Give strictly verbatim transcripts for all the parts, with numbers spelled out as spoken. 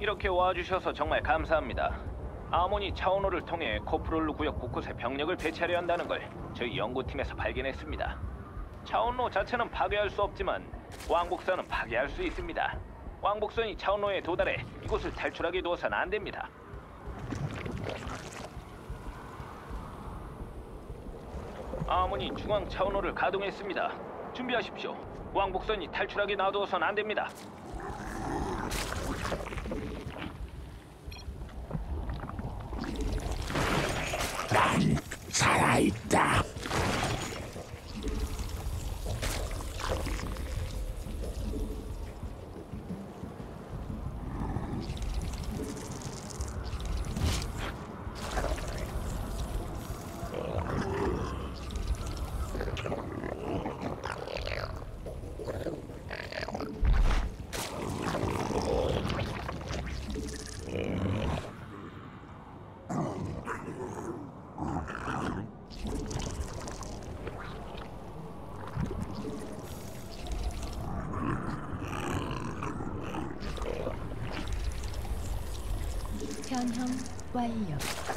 이렇게 와주셔서 정말 감사합니다. 아모니 차원호를 통해 코프롤루 구역 곳곳에 병력을 배치하려 한다는 걸 저희 연구팀에서 발견했습니다. 차원로 자체는 파괴할 수 없지만 왕복선은 파괴할 수 있습니다. 왕복선이 차원로에 도달해 이곳을 탈출하게 두어서는 안 됩니다. 아모니 중앙 차원호를 가동했습니다. 준비하십시오. 왕복선이 탈출하게 놔두어서는 안 됩니다. 난 살아있다. 변형 완료.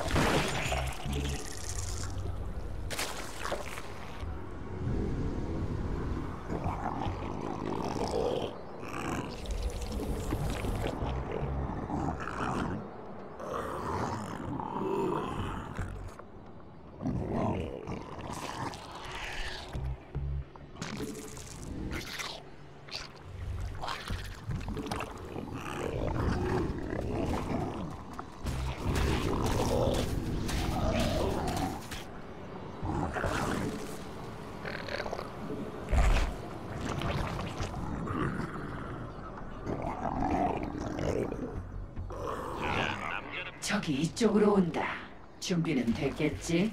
적이 이쪽으로 온다. 준비는 됐겠지?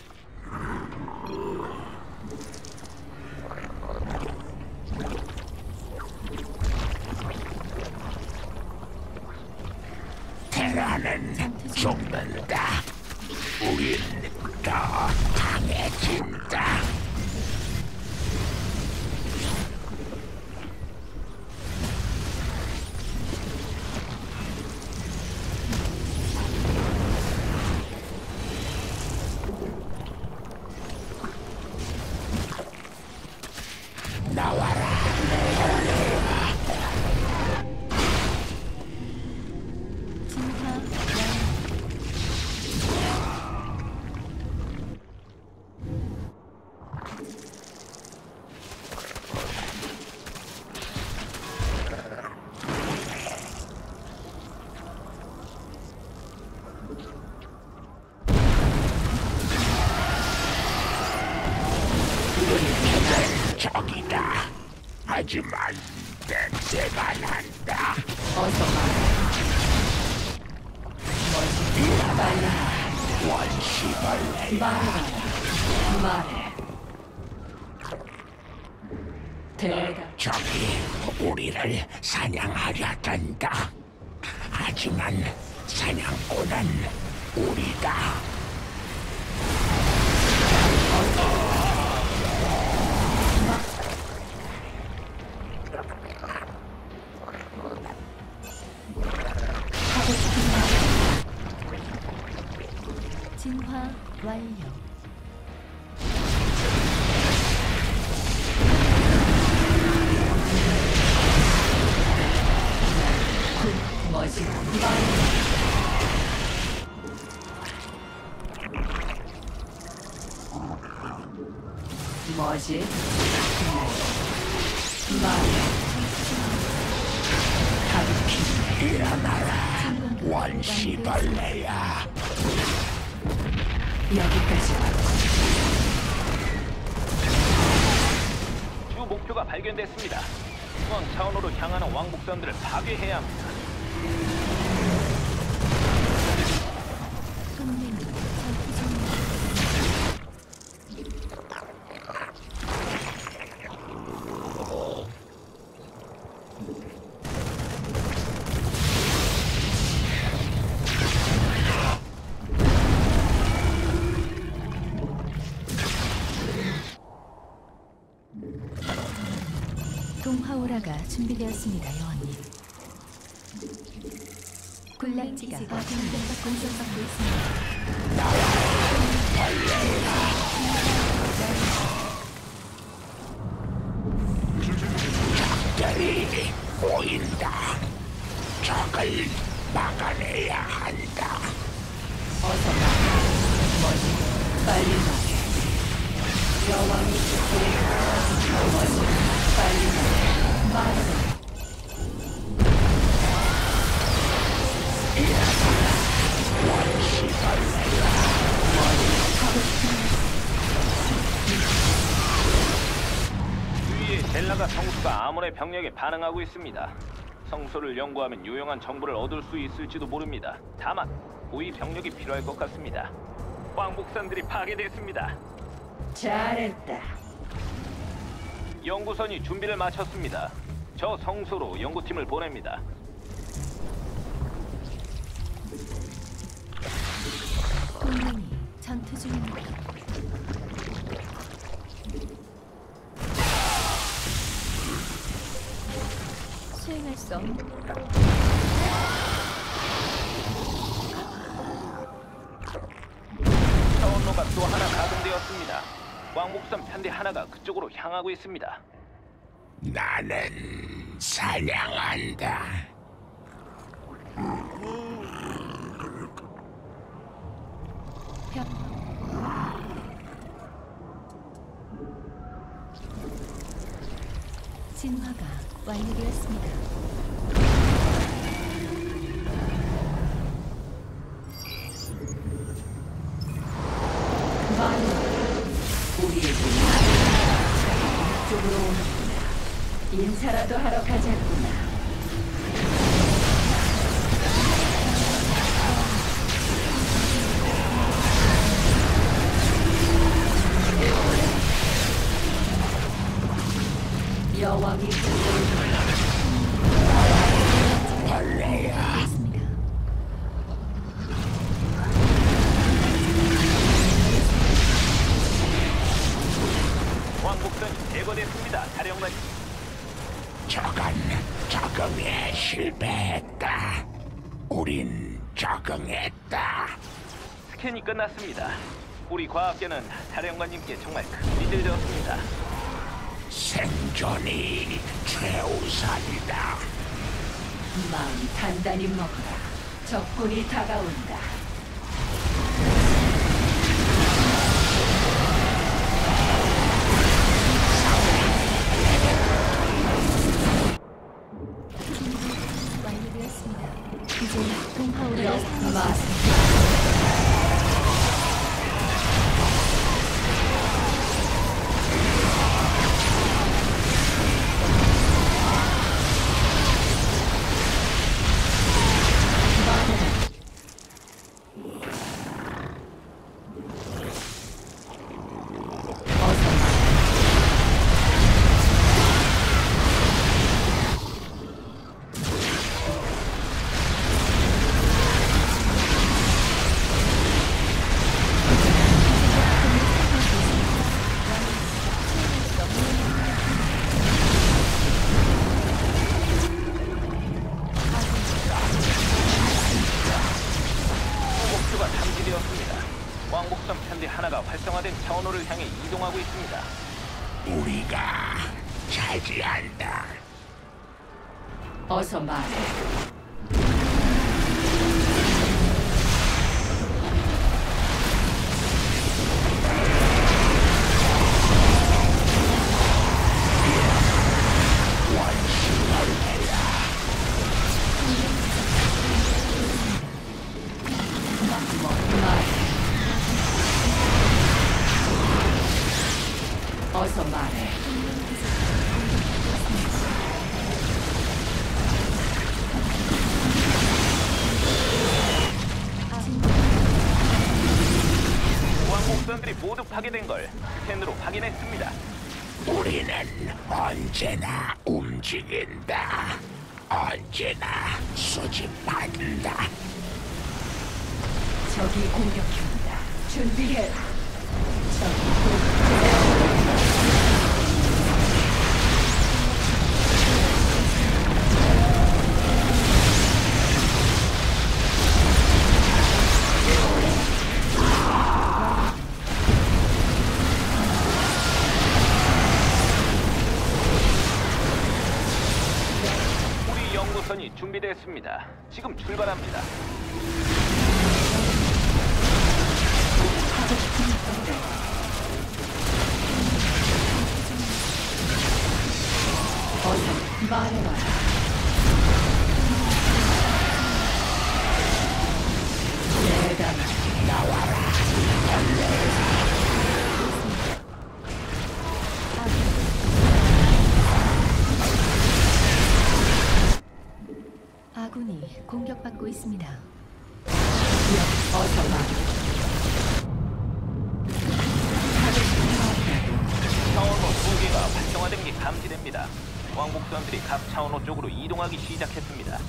테라는 죽는다. 우린 더 강해진다. 나와라. 진화 적이다. 하지만 냄새가 난다. 어서 말해. 이야말라 원시벌레야. 말해봐라. 말해. 대가 적이 우리를 사냥하려 한다. 하지만 사냥꾼은 우리다. 진화 완료. 뭐지? 뭐지? 말해. 가르치. 일어나라 원시벌레야. 여기까지 왔고. 주 목표가 발견됐습니다. 중앙 차원호로 향하는 왕복선들을 파괴해야 합니다. 동맹이 전투 중입니다. 동화오라가 준비되었습니다, 여왕님. 군락지가 아군과 공격받고 있습니다. 적들이 보인다. 적을 막아내야 한다. 어서 말해. 뭐지? 빨리 말해. 여왕이 듣고 있다. 뭐지? 빨리 말해. 말해. 주위에 젤라가 성수가 아몬의 병력에 반응하고 있습니다. 성소를 연구하면 유용한 정보를 얻을 수 있을지도 모릅니다. 다만 우위 병력이 필요할 것 같습니다. 왕복선들이 파괴됐습니다. 잘했다. 연구선이 준비를 마쳤습니다. 저 성소로 연구팀을 보냅니다. 동맹이 전투 중입니다. 수행할 수 없는 차원로가 또 하나 가동되었습니다. 왕복선 편대 하나가 그쪽으로 향하고 있습니다. 나는 사냥한다. 벽 진화가 완료되었습니다. 말해. 우리에게 이쪽으로 오는구나. 인사라도 하러 가자꾸나. 여왕이 듣고 있다. 벌레야. 있습니다. 왕복선이 제거됐습니다. 사령관. 적은 적응에 실패했다. 우린 적응했다. 스캔이 끝났습니다. 우리 과학계는 사령관님께 정말 큰 빚을 졌습니다. 생존이 최우선이다. 마음 단단히 먹어라. 적군이 다가온다. 완료되었습니다. 이제 동파오를 여, 사용할 말. 수 있습니다. 어서 말해. 목표가 탐지되었습니다. 왕복선 편대 하나가 활성화된 차원호를 향해 이동하고 있습니다. 우리가 차지한다. 어서 말해. 뭐, 말해. 어서 말해. 왕복선들이 모두 파괴된 걸 스캔으로 확인했습니다. 우리는 언제나 움직인다. 언제나 수집한다. 적이 공격한다. 준비해라. 적이 공격한다. 준비됐습니다. 지금 출발합니다. 하고 싶은 건데. 어서 말해봐라. 내가 아군이 공격받고 있습니다. 어서 말해. 차원호 두 개가 활성화된 게 감지됩니다. 왕복선들이 각 차원호 쪽으로 이동하기 시작했습니다.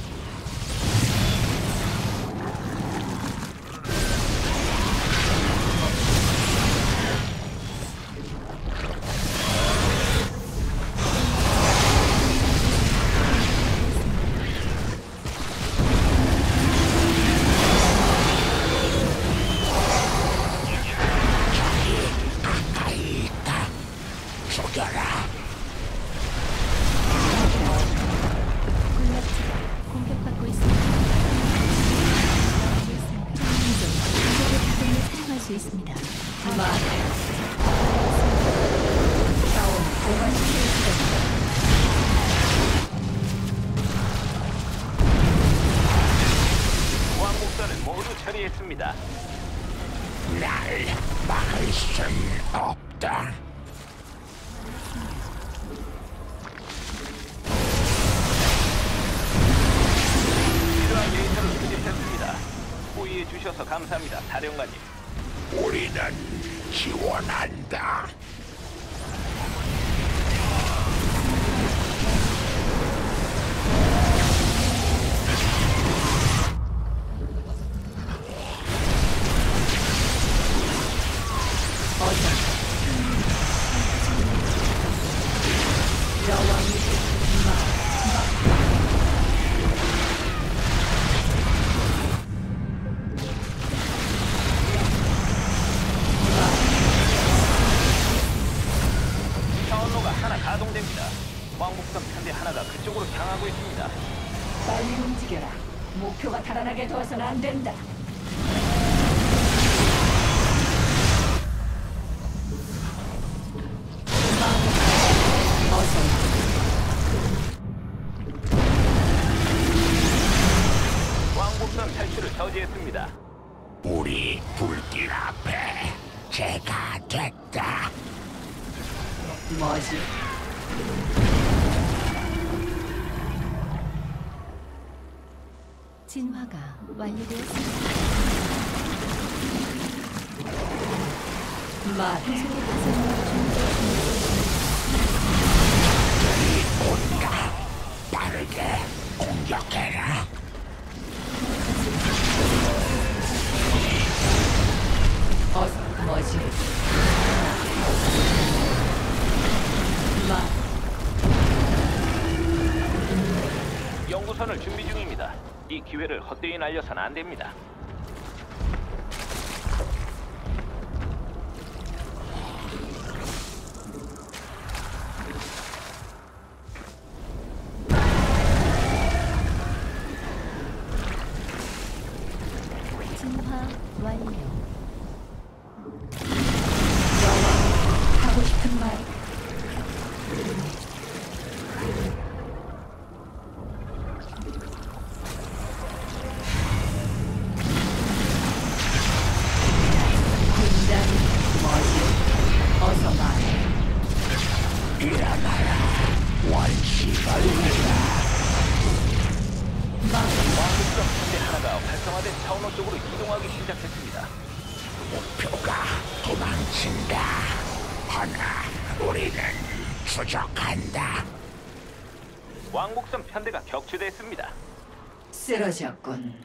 군락지가 공격받고 있습니다. 공격을 사용할 수 있습니다. 말해. 싸움 공간시킬 시간이다. 왕복선을 모두 처리했습니다. 날 막을 순 없다. 필요한 데이터를 수집했습니다. 호의해 주셔서 감사합니다, 사령관님. 우리는 지원한다. 차원로가 하나 가동됩니다. 왕복선 편대 하나가 그쪽으로 향하고 있습니다. 빨리 움직여라. 목표가 달아나게 둬서는 안 된다. 어서 왕복선 탈출을 저지했습니다. 우리 불길 앞에 제가 됐다. 뭐지? 진화가 완료되었습니다. 말해. 온다. 빠르게 공격해라. 어서 뭐지? 말. 연구선을 준비 중입니다. 이 기회를 헛되이 날려서는 안 됩니다. 진화 완료. 하고 싶은 말. 군단 뭐지? 어서 말해. 일어나라. 원시벌레다. 말. 왕복선 편대 하나가 활성화된 차원호 쪽으로 이동하기 시작했습니다. 목표가 도망친다. 하나, 우리는 추적한다. 왕복선 편대가 격추됐습니다. 쓰러졌군.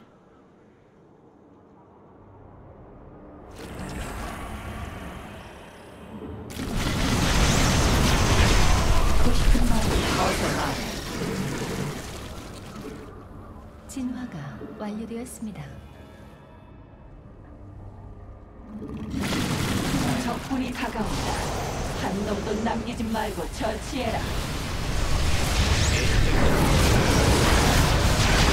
하고 싶은 말. 어서 말해. 진화가 완료되었습니다. 적군이 다가온다. 한 놈도 남기지 말고 처치해라.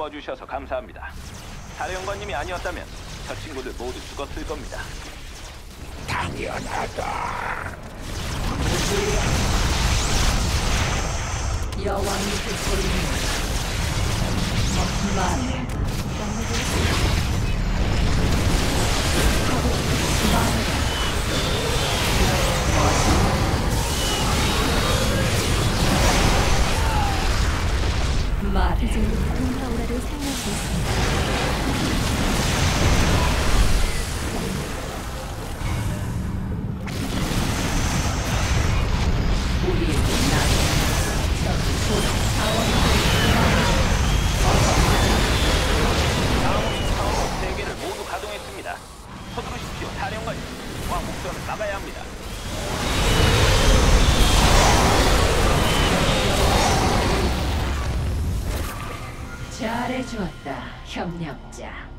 도와주셔서 감사합니다. 사령관님이 아니었다면 저 친구들 모두 죽었을 겁니다. 당연하다. 여왕이 듣고 있는 말해. 완료되었습니다. 말해. 이제 동파오라를 사용할 수 있습니다. 우리에게 나는 적소리 사원이 아몬이 차원호 세 개를 모두 가동했습니다. 서두르십시오, 사령관님. 왕복선을 막아야 합니다. 잘해주었다, 협력자.